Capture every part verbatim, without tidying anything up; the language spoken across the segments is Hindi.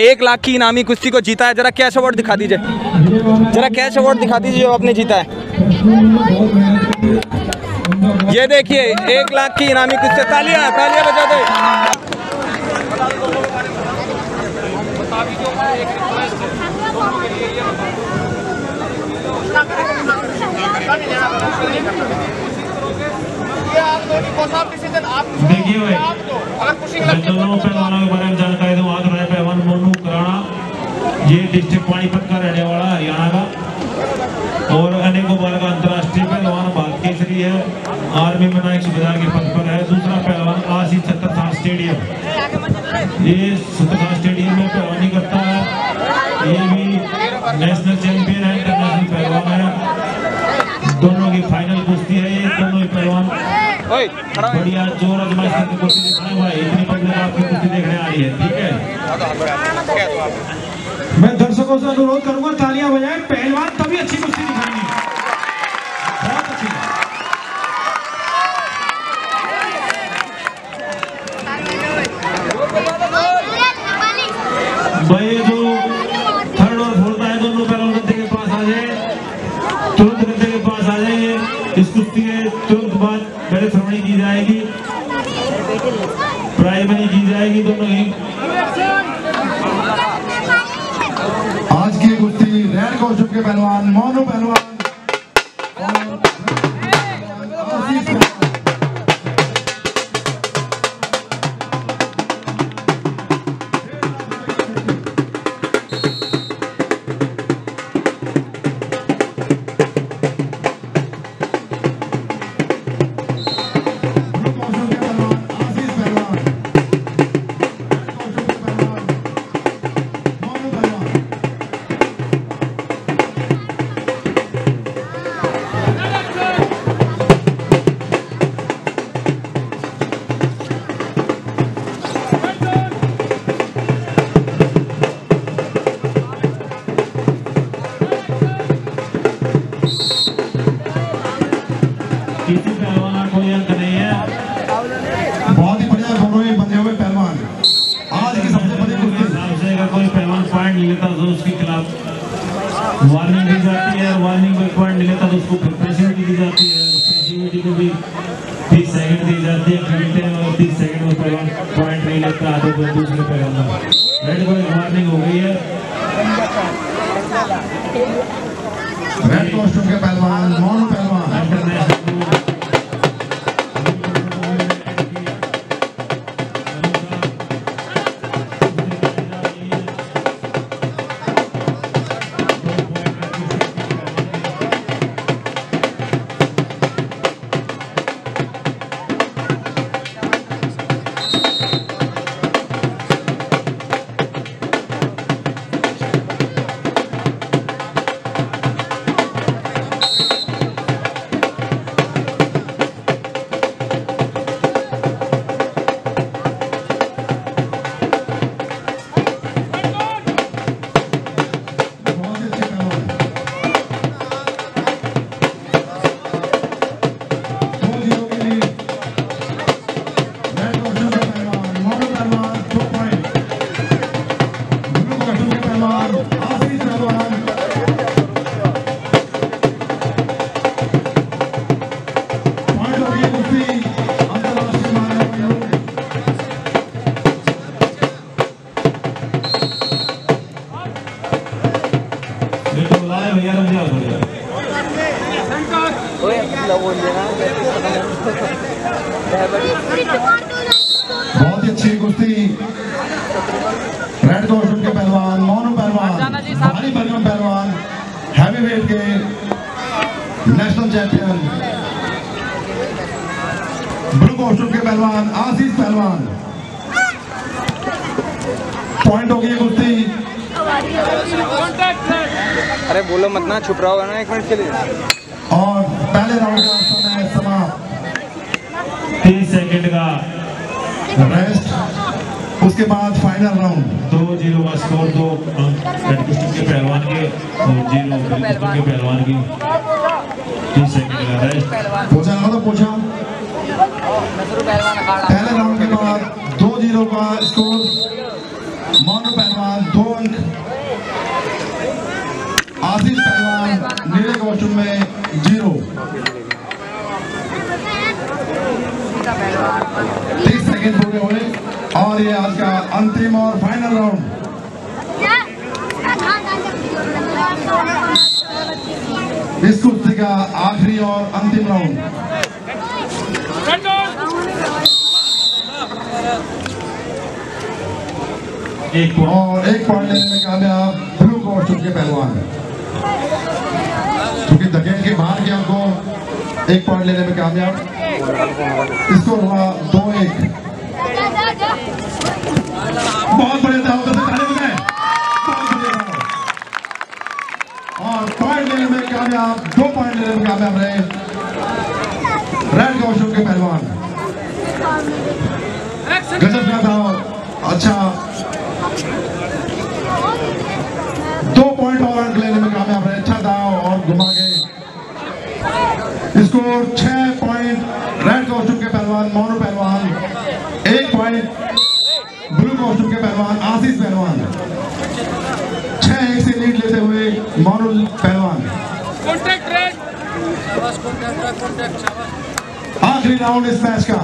एक लाख की इनामी कुश्ती को जीता है। जरा कैश अवार्ड दिखा दीजिए, जरा कैश अवार्ड दिखा दीजिए जो आपने जीता है। ये देखिए एक लाख की इनामी कुश्ती। तालियां तालियां बजा दे। देखिए भाई, मैं दोनों पहलवानों के बारे में जानकारी दूं। आग रहे पहलवान मोनू कराना, ये डिस्ट्रिक्ट पानीपत का रहने वाला हरियाणा का, और अनेकों बार का अंतर्राष्ट्रीय पहलवान, भारत केसरी है, आर्मी में नायक सूबेदार के पद पर है। दूसरा पहलवान आशीष छत्रसाल स्टेडियम, ये छत्रसाल स्टेडियम में पहलवानी करता है। ये भी नेशनल चैंपियन है, इंटरनेशनल पहलवान है। दोनों की फाइनल कुश्ती है। ये दोनों ही पहलवान बढ़िया जोर आजमाइश करके कुश्ती दिखाने भाई। इतनी पब्लिक आपकी कुश्ती देखने आ रही है, ठीक है। मैं दर्शकों से अनुरोध करूंगा तालियां बजाएं। पहलवान तभी अच्छी कुश्ती दिखाएंगे, बहुत अच्छी। भाई जो थर्ड और फोर्थ है दोनों पहलवान गद्दे के पास आ जाए, तुरंत गद्दे के पास आ जाए। इस कुश्ती के तुरंत बाद पहले श्रवणी की जाएगी, प्राइज मनी की जाएगी दोनों ही। आज की कुश्ती रेड कॉस्ट्यूम के पहलवान मोनू पहलवान वार्निंग दी जाती है। वार्निंग में पॉइंट नहीं लेता तो उसको प्रेसिडेंट दी जाती है। प्रेसिडेंट को भी तीस सेकंड दी जाती है। घंटे और तीस सेकंड में पहलवान पॉइंट नहीं लेता तो दूसरे पहलवान रेड को वार्निंग हो गई है। रेड कॉस्ट्यूम के पहलवान मोनू पहलवान इंटरनेशनल बहुत ही अच्छी कुश्ती। रेड कॉस्ट्यूम के पहलवान मोनू पहलवान, भारी भरकम पहलवान, हैवीवेट के नेशनल चैंपियन। ब्लू कॉस्ट्यूम के पहलवान आशीष पहलवान। पॉइंट हो गई कुश्ती। अरे बोलो मत ना, छुप रहा होगा ना एक मिनट के लिए। और पहले राउंड का समय समाप्त। तीस सेकंड का रेस्ट, उसके बाद फाइनल राउंड। दो जीरो का स्कोर, दो रेड कॉस्ट्यूम के पहलवान के और जीरो ब्लू कॉस्ट्यूम के पहलवान की। तीस सेकंड का रेस्ट। पूछा ना तो पूछा। पहले राउंड के बाद दो जीरो का स्कोर मोनू पहलवान दो अंक। आशीष पहलवान नीले कॉस्ट्यूम में जीरो। तीस सेकंड पूरे हुए और ये आज का अंतिम और फाइनल राउंड। इस कुश्ती का आखिरी और अंतिम राउंड। एक और एक पॉइंट लेने में कामयाब ब्लू कॉस्ट्यूम के पहलवान, क्योंकि धकेल के बाहर गया को एक पॉइंट लेने में कामयाब। इसको हुआ दो एक। बहुत बढ़िया था, बहुत बढ़िया था। और पॉइंट लेने में कामयाब, दो पॉइंट लेने में कामयाब रहे रेड कॉस्ट्यूम के पहलवान। गजब का था, अच्छा दो पॉइंट और अंक लेने में कामयाब रहे। अच्छा था और घुमा के स्कोर छह पॉइंट रेड कॉस्ट्यूम के पहलवान मोनू पहलवान, एक पॉइंट ब्लू कॉस्ट्यूम के पहलवान आशीष पहलवान। छह एक से लीड लेते हुए मोनू पहलवान। आखिरी राउंड इस मैच का।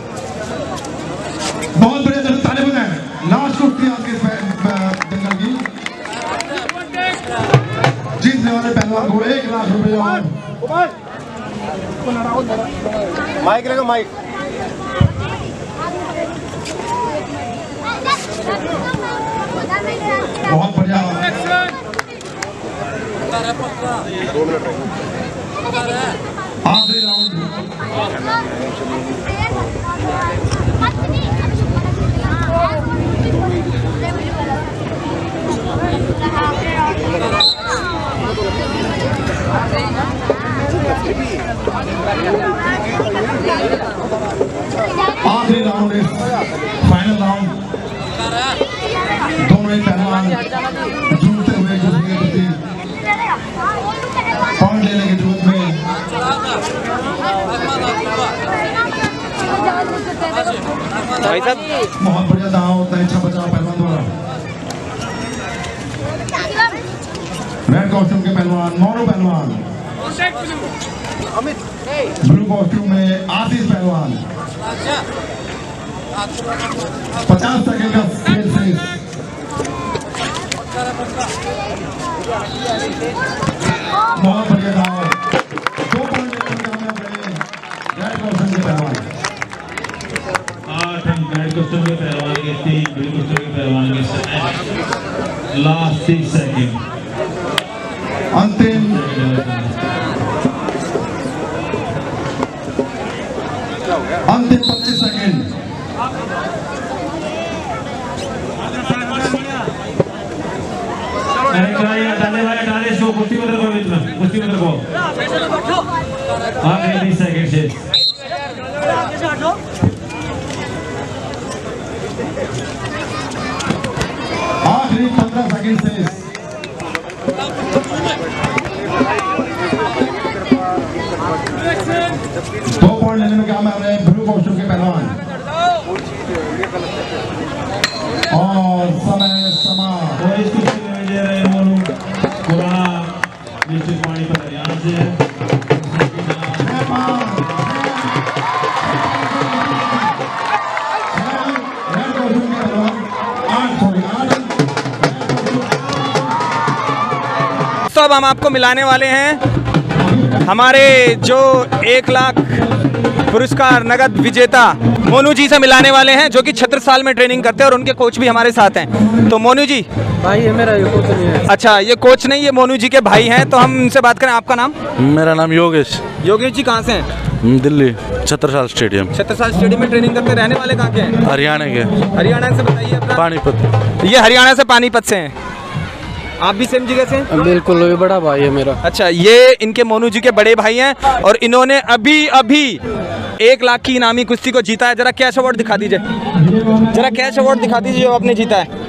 बहुत बढ़िया तरह ताली बजाएं। लास्ट कुश्ती आज के दंगल की। जीतने वाले पहलवान को एक लाख रुपए और माइक रहेगा माइक। बहुत बढ़िया। आखिरी राउंड। आखिरी राउंड इस फाइनल राउंड। दोनों ही पहलवान जूझते हुए एक दूसरे के प्रति पॉइंट लेने की जरूरत में। भाई साहब बहुत बढ़िया था, उतना इच्छा बचाव पहलवान द्वारा। रेड कॉस्ट्यूम के पहलवान मोनू पहलवान, ब्लू कॉस्ट्यूम में आशीष पहलवान। पचास सेकंड का खेल शेष। बहुत बढ़िया था, दो पॉइंट कामयाब रहे रेड कॉस्ट्यूम के पहलवान। आठ अंक रेड कॉस्ट्यूम के पहलवान के, तीन ब्लू कॉस्ट्यूम के पहलवान के। लास्ट तीस सेकंड अंतिम अंतिम पच्चीस सेकंड। अरे क्या ये डाले वाले डाले इसको कुश्ती में रखो, बीच में कुश्ती में रखो। आखिरी बीस सेकंड शेष। आखिरी पंद्रह सेकंड शेष। दो पॉइंट लेने में कामयाब रहे ब्लू कॉस्ट्यूम के पहलवान। और समय समाप्त। और इस कुश्ती में विजय रहे मोनू पुराना डिस्ट्रिक्ट पानीपत हरियाणा से। तो अब हम आपको मिलाने वाले हैं हमारे जो एक लाख पुरस्कार नगद विजेता मोनू जी से मिलाने वाले हैं, जो कि छत्रसाल में ट्रेनिंग करते हैं और उनके कोच भी हमारे साथ हैं। तो मोनू जी भाई है मेरा, ये कोच नहीं है। अच्छा, ये कोच नहीं, ये मोनू जी के भाई हैं। तो हम इनसे बात करें। आपका नाम? मेरा नाम योगेश। योगेश जी कहाँ से हैं? दिल्ली छत्रसाल स्टेडियम। छत्रसाल स्टेडियम में ट्रेनिंग करते। रहने वाले कहाँ के हैं? हरियाणा के। हरियाणा से बताइए अपना। पानीपत। ये हरियाणा से पानीपत से हैं। आप भी सेम जगह से? बिल्कुल, ये बड़ा भाई है मेरा। अच्छा, ये इनके मोनू जी के बड़े भाई हैं और इन्होंने अभी अभी एक लाख की इनामी कुश्ती को जीता है। जरा कैश अवार्ड दिखा दीजिए, जरा कैश अवार्ड दिखा दीजिए जो आपने जीता है।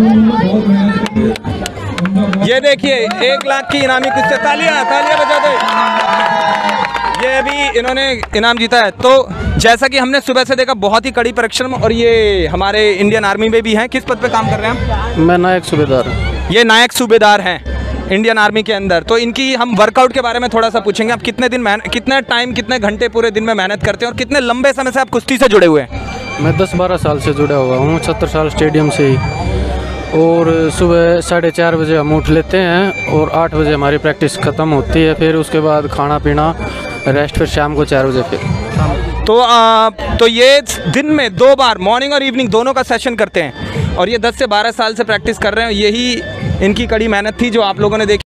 ये देखिए, एक लाख की इनामी कुश्ती। तालियां तालियां बजा दो। ये अभी इन्होंने इनाम जीता है। तो जैसा कि हमने सुबह से देखा, बहुत ही कड़ी परिश्रम, और ये हमारे इंडियन आर्मी में भी हैं। किस पद पे काम कर रहे हैं आप? मैं नायक सूबेदार हूँ। ये नायक सूबेदार हैं इंडियन आर्मी के अंदर। तो इनकी हम वर्कआउट के बारे में थोड़ा सा पूछेंगे। आप कितने दिन मेहनत, कितने टाइम, कितने घंटे पूरे दिन में मेहनत करते हैं, और कितने लंबे समय से आप कुश्ती से जुड़े हुए हैं? मैं दस बारह साल से जुड़ा हुआ हूँ छत्र साल स्टेडियम से ही। और सुबह साढ़े चार बजे हम उठ लेते हैं और आठ बजे हमारी प्रैक्टिस ख़त्म होती है। फिर उसके बाद खाना पीना, रेस्ट, फिर शाम को चार बजे फिर। तो आ, तो ये दिन में दो बार मॉर्निंग और इवनिंग दोनों का सेशन करते हैं, और ये दस से बारह साल से प्रैक्टिस कर रहे हैं। यही इनकी कड़ी मेहनत थी जो आप लोगों ने देखी।